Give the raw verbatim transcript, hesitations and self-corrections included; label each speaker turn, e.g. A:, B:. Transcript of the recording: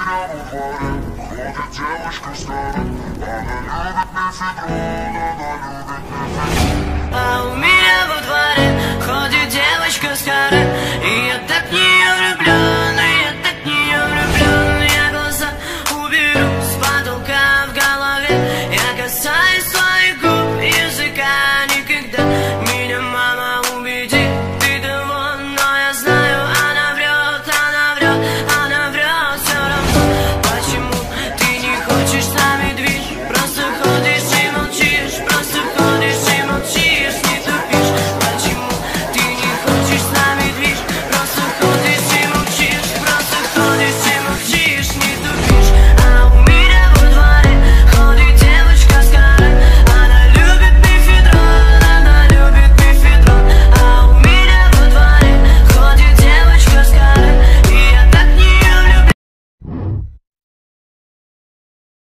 A: А у меня во дворе ходит девочка старая, и я так в нее влюблен.